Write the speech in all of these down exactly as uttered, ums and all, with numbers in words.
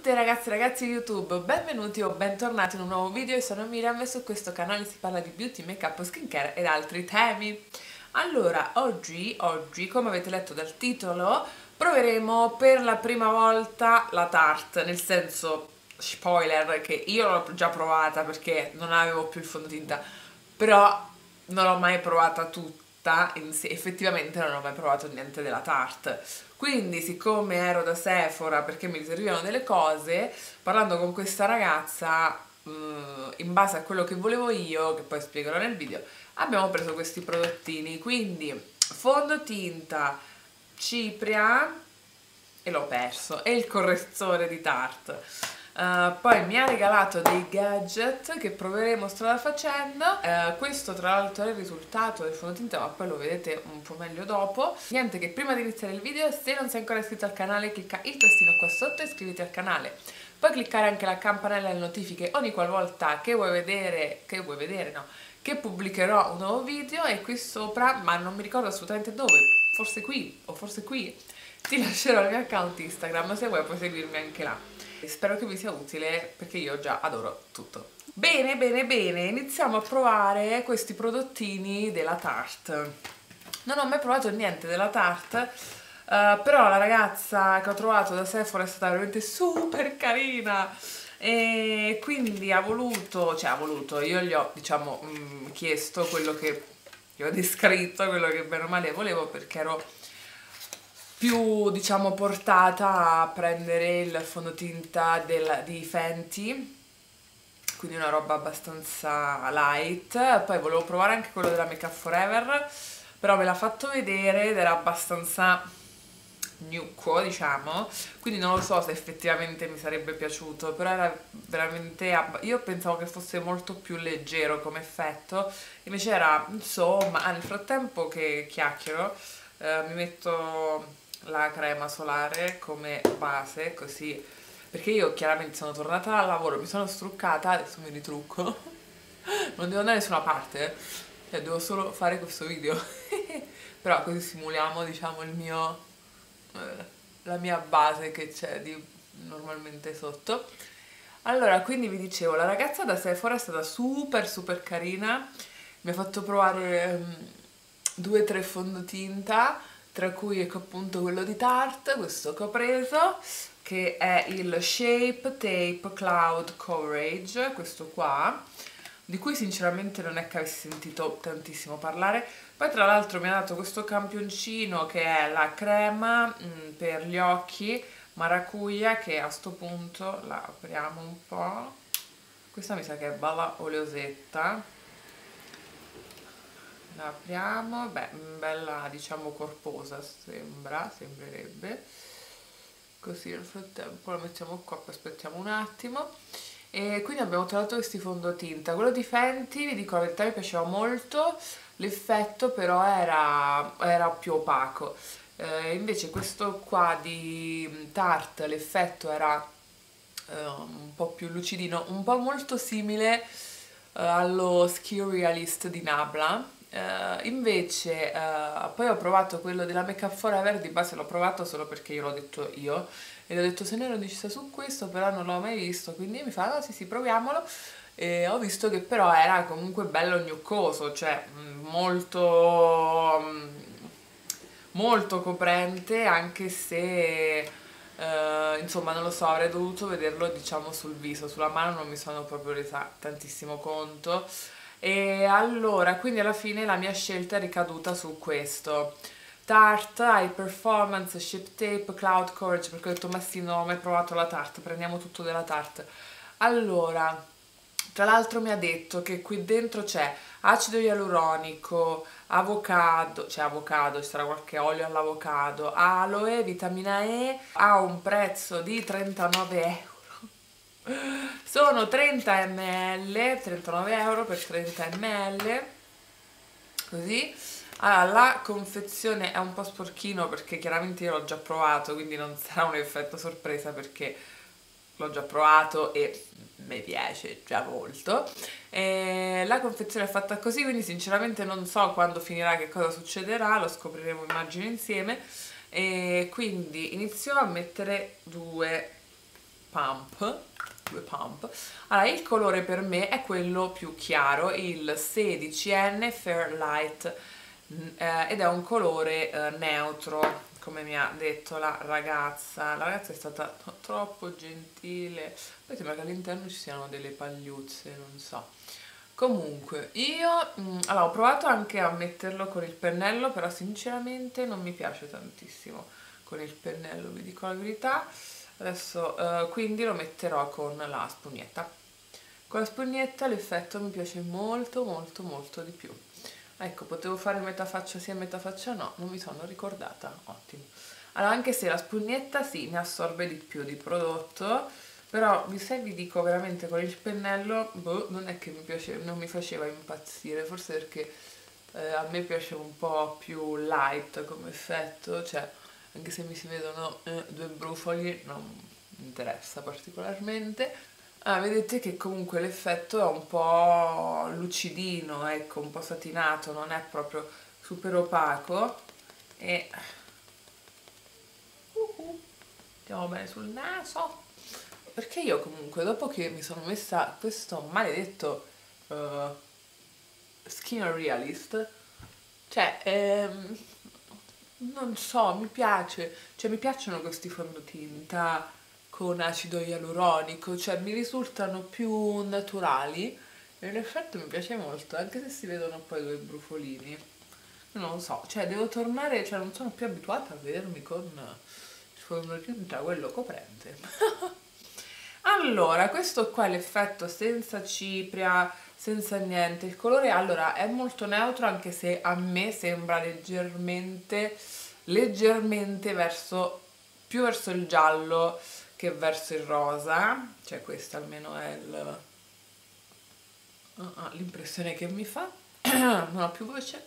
tutti ragazzi e ragazzi di YouTube, benvenuti o bentornati in un nuovo video. Io sono Miriam e su questo canale si parla di beauty, make-up, skincare ed altri temi. Allora, oggi, oggi, come avete letto dal titolo, proveremo per la prima volta la Tarte, nel senso, spoiler, che io l'ho già provata perché non avevo più il fondotinta, però non l'ho mai provata tutta, effettivamente non ho mai provato niente della Tarte. Quindi, siccome ero da Sephora perché mi servivano delle cose, parlando con questa ragazza, in base a quello che volevo io, che poi spiegherò nel video, abbiamo preso questi prodottini. Quindi fondotinta cipria, e l'ho perso, e il correttore di Tarte. Uh, poi mi ha regalato dei gadget che proveremo strada facendo. Uh, questo tra l'altro è il risultato del fondotinta, ma poi lo vedete un po' meglio dopo. Niente, che prima di iniziare il video, se non sei ancora iscritto al canale, clicca il tastino qua sotto e iscriviti al canale. Puoi cliccare anche la campanella delle notifiche ogni qualvolta che vuoi vedere, che vuoi vedere, no, che pubblicherò un nuovo video. E qui sopra, ma non mi ricordo assolutamente dove, forse qui o forse qui, ti lascerò il mio account Instagram, se vuoi puoi seguirmi anche là. Spero che vi sia utile perché io già adoro tutto. Bene, bene, bene, iniziamo a provare questi prodottini della Tarte. Non ho mai provato niente della Tarte, uh, però la ragazza che ho trovato da Sephora è stata veramente super carina e quindi ha voluto, cioè ha voluto, io gli ho diciamo mh, chiesto quello che, gli ho descritto quello che bene o male volevo, perché ero più diciamo portata a prendere il fondotinta del, di Fenty, quindi una roba abbastanza light. Poi volevo provare anche quello della Make Up Forever, però me l'ha fatto vedere ed era abbastanza gnucco, diciamo, quindi non lo so se effettivamente mi sarebbe piaciuto, però era veramente, io pensavo che fosse molto più leggero come effetto, invece era insomma. Ah, nel frattempo che chiacchiero eh, mi metto la crema solare come base, così, perché io chiaramente sono tornata al lavoro, mi sono struccata, adesso mi ritrucco, non devo andare da nessuna parte, cioè devo solo fare questo video, però così simuliamo diciamo il mio, eh, la mia base che c'è di normalmente sotto. Allora, quindi vi dicevo, la ragazza da Sephora è stata super super carina, mi ha fatto provare um, due o tre fondotinta, tra cui ecco appunto quello di Tarte, questo che ho preso, che è il Shape Tape Cloud Coverage, questo qua, di cui sinceramente non è che avessi sentito tantissimo parlare. Poi tra l'altro mi ha dato questo campioncino che è la crema mh, per gli occhi maracuja, che a sto punto la apriamo un po'. Questa mi sa che è bella oleosetta. La apriamo, beh, bella diciamo corposa, sembra, sembrerebbe. Così nel frattempo la mettiamo qua, poi aspettiamo un attimo. E quindi abbiamo trovato questi fondotinta. Quello di Fenty, vi dico la verità, mi piaceva molto, l'effetto però era, era più opaco. Eh, invece questo qua di Tarte, l'effetto era eh, un po' più lucidino, un po' molto simile eh, allo Skin Realist di Nabla. Uh, invece uh, poi ho provato quello della Make Up Forever, di base l'ho provato solo perché io l'ho detto io e ho detto se ne ero decisa su questo, però non l'ho mai visto, quindi mi fa no sì sì proviamolo, e ho visto che però era comunque bello gnoccoso, cioè molto molto coprente, anche se uh, insomma non lo so, avrei dovuto vederlo diciamo sul viso, sulla mano non mi sono proprio resa tantissimo conto. E allora, quindi alla fine la mia scelta è ricaduta su questo Tarte High Performance Shape Tape Cloud Coverage, perché ho detto ma sì, non ho mai provato la Tarte, prendiamo tutto della Tarte. Allora, tra l'altro mi ha detto che qui dentro c'è acido ialuronico, avocado, cioè avocado, ci sarà qualche olio all'avocado, aloe, vitamina E, ha un prezzo di trentanove euro. Sono trenta millilitri, trentanove euro per trenta millilitri, così. Allora, la confezione è un po' sporchino perché chiaramente io l'ho già provato, quindi non sarà un effetto sorpresa perché l'ho già provato e mi piace già molto. E la confezione è fatta così, quindi sinceramente non so quando finirà, che cosa succederà, lo scopriremo immagino insieme. E quindi inizio a mettere due pump, due pump. Allora, il colore per me è quello più chiaro, il sedici N Fairlight, eh, ed è un colore eh, neutro, come mi ha detto la ragazza. La ragazza è stata troppo gentile, poi sembra che all'interno ci siano delle pagliuzze, non so. Comunque, io mh, allora, ho provato anche a metterlo con il pennello, però sinceramente non mi piace tantissimo con il pennello, vi dico la verità. Adesso eh, quindi lo metterò con la spugnetta. Con la spugnetta l'effetto mi piace molto molto molto di più. Ecco, potevo fare metà faccia sì e metà faccia no, non mi sono ricordata, ottimo. Allora, anche se la spugnetta sì, mi assorbe di più di prodotto, però se vi dico veramente con il pennello, boh, non è che mi piace, non mi faceva impazzire, forse perché eh, a me piace un po' più light come effetto, cioè anche se mi si vedono eh, due brufoli non mi interessa particolarmente. Ah, vedete che comunque l'effetto è un po' lucidino, ecco, un po' satinato, non è proprio super opaco e uh -uh, andiamo bene sul naso, perché io comunque dopo che mi sono messa questo maledetto uh, Skin Realist, cioè ehm, non so, mi piace, cioè mi piacciono questi fondotinta con acido ialuronico, cioè mi risultano più naturali e in effetti mi piace molto, anche se si vedono poi due brufolini. Non lo so, cioè devo tornare, cioè non sono più abituata a vedermi con il fondotinta quello coprente. Allora, questo qua è l'effetto senza cipria, senza niente. Il colore allora è molto neutro, anche se a me sembra leggermente leggermente verso più verso il giallo che verso il rosa, cioè questa almeno è l'impressione che mi fa. Non ho più voce.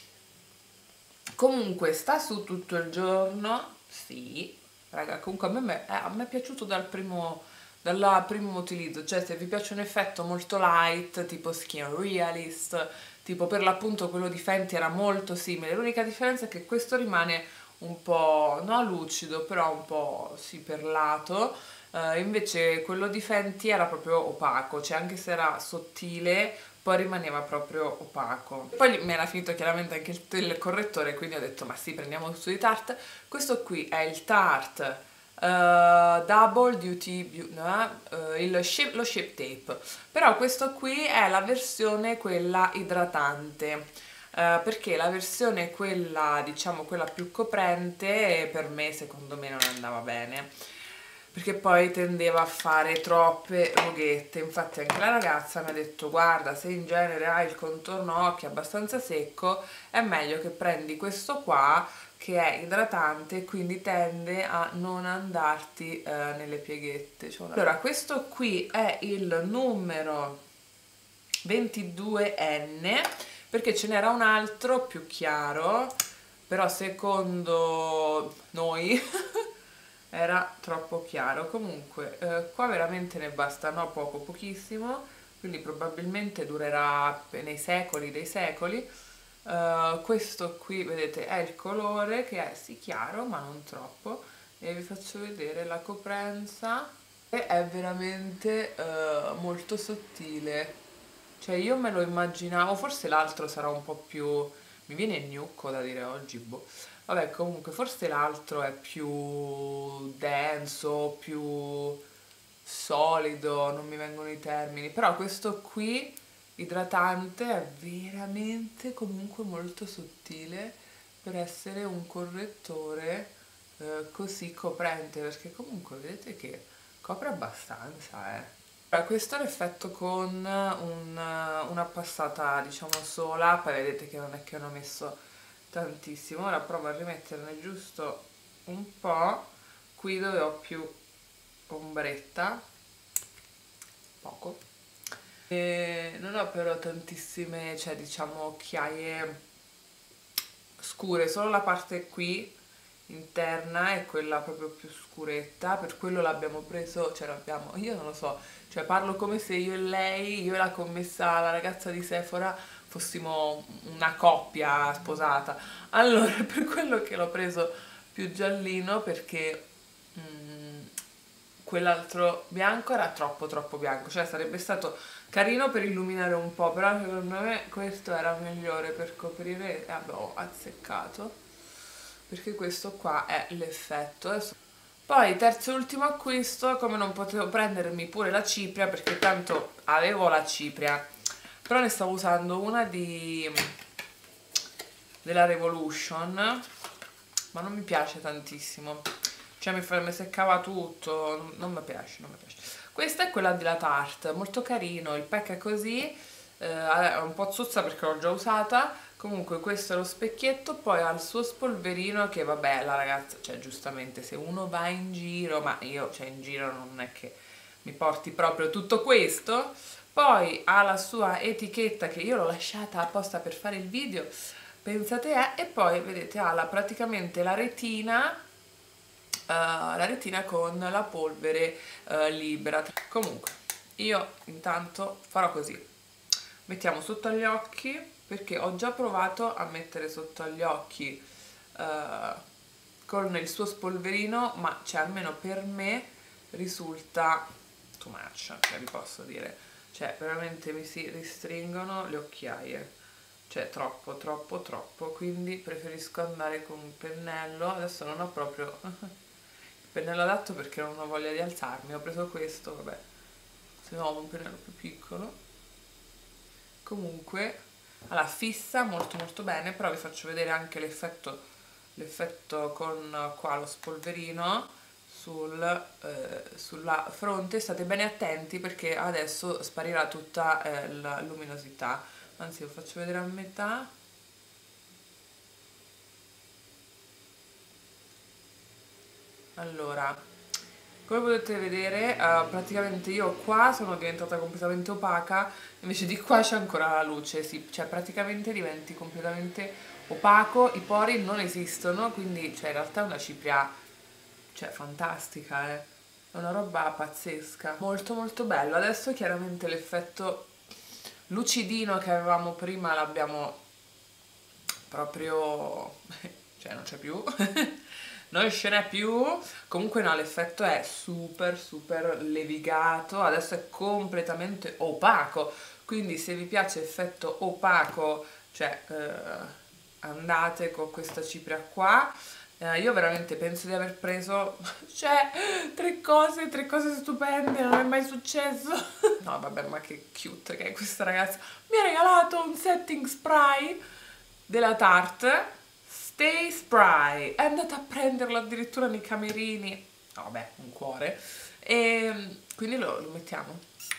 Comunque sta su tutto il giorno, sì, raga, comunque a me, eh, a me è piaciuto dal primo dal primo utilizzo, cioè se vi piace un effetto molto light, tipo Skin Realist, tipo per l'appunto quello di Fenty era molto simile, l'unica differenza è che questo rimane un po', non lucido, però un po' sì perlato, eh, invece quello di Fenty era proprio opaco, cioè anche se era sottile, poi rimaneva proprio opaco. Poi mi era finito chiaramente anche il, il correttore, quindi ho detto ma sì, prendiamo questo di Tarte. Questo qui è il Tarte Uh, Double Duty, no? uh, il ship, lo Shape Tape, però questo qui è la versione quella idratante, uh, perché la versione quella diciamo quella più coprente per me secondo me non andava bene, perché poi tendeva a fare troppe rughette. Infatti anche la ragazza mi ha detto guarda, se in genere hai il contorno occhi abbastanza secco è meglio che prendi questo qua che è idratante, quindi tende a non andarti eh, nelle pieghette. Cioè, allora, questo qui è il numero ventidue N, perché ce n'era un altro più chiaro, però secondo noi era troppo chiaro. Comunque, eh, qua veramente ne basta, no, poco, pochissimo, quindi probabilmente durerà nei secoli dei secoli. Uh, questo qui vedete è il colore che è sì chiaro ma non troppo, e vi faccio vedere la coprenza e è veramente uh, molto sottile, cioè io me lo immaginavo, forse l'altro sarà un po' più, mi viene gnucco da dire oggi, boh. Vabbè, comunque forse l'altro è più denso, più solido, non mi vengono i termini, però questo qui idratante è veramente comunque molto sottile per essere un correttore eh, così coprente, perché comunque vedete che copre abbastanza, eh. Allora, questo è l'effetto con un, una passata diciamo sola, poi vedete che non è che hanno messo tantissimo. Ora provo a rimetterne giusto un po' qui dove ho più ombretta, poco. E non ho però tantissime, cioè diciamo occhiaie scure, solo la parte qui interna è quella proprio più scuretta, per quello l'abbiamo preso, cioè l'abbiamo, io non lo so, cioè parlo come se io e lei, io e la commessa, la ragazza di Sephora, fossimo una coppia sposata. Allora, per quello che l'ho preso più giallino, perché mm, quell'altro bianco era troppo troppo bianco, cioè sarebbe stato carino per illuminare un po', però secondo me questo era migliore per coprire, e vabbè, ho azzeccato, perché questo qua è l'effetto. Adesso poi, terzo e ultimo acquisto, come non potevo prendermi pure la cipria, perché tanto avevo la cipria, però ne stavo usando una di della Revolution, ma non mi piace tantissimo, cioè mi, fa, mi seccava tutto, non, non mi piace, non mi piace. Questa è quella della Tarte, molto carino, il pack è così, eh, è un po' zozza perché l'ho già usata. Comunque questo è lo specchietto, poi ha il suo spolverino che vabbè, la ragazza, cioè giustamente se uno va in giro, ma io cioè in giro non è che mi porti proprio tutto questo, poi ha la sua etichetta che io l'ho lasciata apposta per fare il video, pensate è, e poi vedete ha la, praticamente la retina, uh, la retina con la polvere uh, libera. Comunque io intanto farò così, mettiamo sotto gli occhi, perché ho già provato a mettere sotto agli occhi uh, con il suo spolverino, ma cioè almeno per me risulta too much, cioè vi posso dire, cioè veramente mi si ristringono le occhiaie, cioè troppo troppo troppo, quindi preferisco andare con un pennello. Adesso non ho proprio il pennello adatto perché non ho voglia di alzarmi, ho preso questo, vabbè, se no ho un pennello più piccolo. Comunque allora, fissa molto molto bene, però vi faccio vedere anche l'effetto l'effetto con qua lo spolverino sul, eh, sulla fronte. State bene attenti perché adesso sparirà tutta eh, la luminosità, anzi lo faccio vedere a metà. Allora, come potete vedere, uh, praticamente io qua sono diventata completamente opaca, invece di qua c'è ancora la luce, sì, cioè praticamente diventi completamente opaco, i pori non esistono, quindi cioè, in realtà è una cipria, cioè, fantastica, eh. È una roba pazzesca, molto molto bello. Adesso chiaramente l'effetto lucidino che avevamo prima l'abbiamo proprio, cioè non c'è più. Non ce n'è più, comunque no, l'effetto è super super levigato, adesso è completamente opaco, quindi se vi piace effetto opaco, cioè eh, andate con questa cipria qua. Eh, io veramente penso di aver preso, cioè, tre cose, tre cose stupende, non è mai successo. No vabbè, ma che cute che è questa ragazza, mi ha regalato un setting spray della Tarte, Stay Spray, è andata a prenderlo addirittura nei camerini, no, vabbè, un cuore, e quindi lo, lo mettiamo.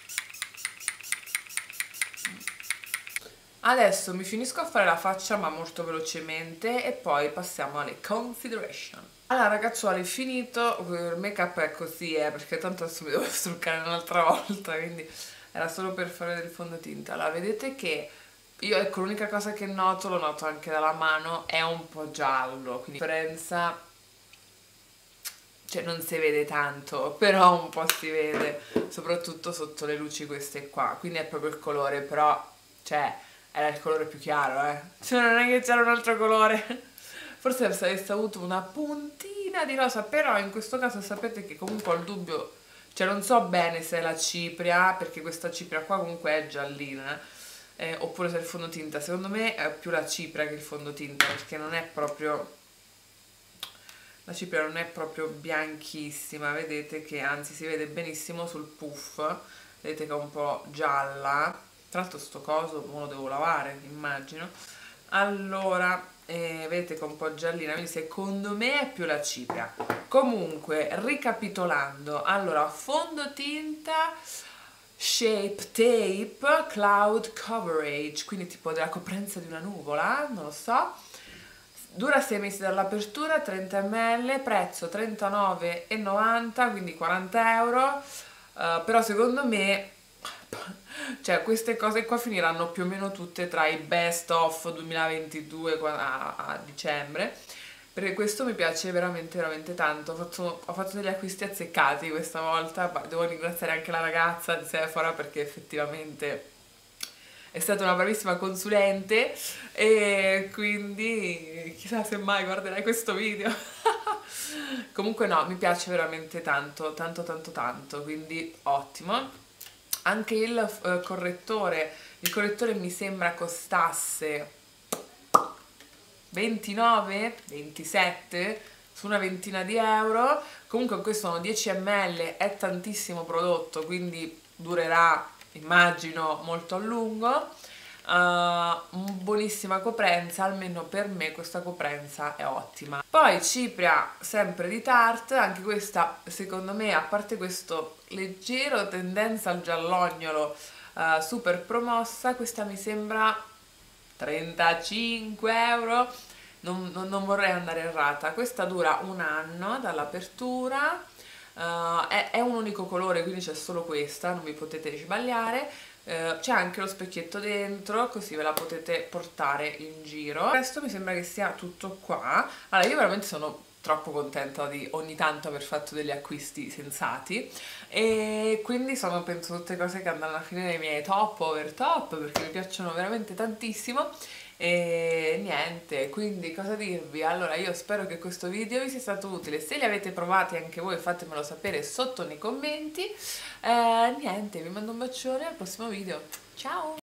Adesso mi finisco a fare la faccia ma molto velocemente e poi passiamo alle consideration. Allora ragazzuoli, finito, il make up è così, eh, perché tanto adesso mi devo struccare un'altra volta, quindi era solo per fare del fondotinta. Allora vedete che io, ecco, l'unica cosa che noto, lo noto anche dalla mano, è un po' giallo, quindi la differenza, cioè non si vede tanto, però un po' si vede, soprattutto sotto le luci queste qua, quindi è proprio il colore, però, cioè, era il colore più chiaro, eh, cioè non è che c'era un altro colore, forse se avesse avuto una puntina di rosa, però in questo caso sapete che comunque ho il dubbio, cioè non so bene se è la cipria, perché questa cipria qua comunque è giallina, Eh, oppure se è il fondotinta. Secondo me è più la cipria che il fondotinta, perché non è proprio, la cipria non è proprio bianchissima, vedete che anzi si vede benissimo sul puff, vedete che è un po' gialla. Tra l'altro sto coso me lo devo lavare, immagino. Allora eh, vedete che è un po' giallina, quindi secondo me è più la cipria. Comunque ricapitolando, allora fondotinta Shape Tape Cloud Coverage, quindi tipo della coprenza di una nuvola, non lo so, dura sei mesi dall'apertura, trenta millilitri, prezzo trentanove e novanta, quindi quaranta euro, uh, però secondo me, cioè queste cose qua finiranno più o meno tutte tra i best of duemilaventidue a, a dicembre, perché questo mi piace veramente veramente tanto. Ho fatto, ho fatto degli acquisti azzeccati questa volta, devo ringraziare anche la ragazza di Sephora perché effettivamente è stata una bravissima consulente e quindi chissà se mai guarderai questo video. Comunque no, mi piace veramente tanto, tanto tanto tanto, quindi ottimo. Anche il eh, correttore, il correttore mi sembra costasse ventinove, ventisette su una ventina di euro. Comunque questo sono dieci millilitri, è tantissimo prodotto, quindi durerà, immagino, molto a lungo. Uh, buonissima coprenza, almeno per me questa coprenza è ottima. Poi cipria sempre di Tarte, anche questa secondo me, a parte questo leggero tendenza al giallognolo uh, super promossa, questa mi sembra trentacinque euro, non, non, non vorrei andare errata. Questa dura un anno dall'apertura, uh, è, è un unico colore, quindi c'è solo questa, non vi potete sbagliare. Uh, c'è anche lo specchietto dentro, così ve la potete portare in giro. Questo mi sembra che sia tutto qua. Allora, io veramente sono troppo contenta di ogni tanto aver fatto degli acquisti sensati, e quindi sono, penso, tutte cose che andranno a finire nei miei top over top, perché mi piacciono veramente tantissimo. E niente, quindi cosa dirvi? Allora, io spero che questo video vi sia stato utile. Se li avete provati anche voi, fatemelo sapere sotto nei commenti. Eh, niente, vi mando un bacione, al prossimo video. Ciao!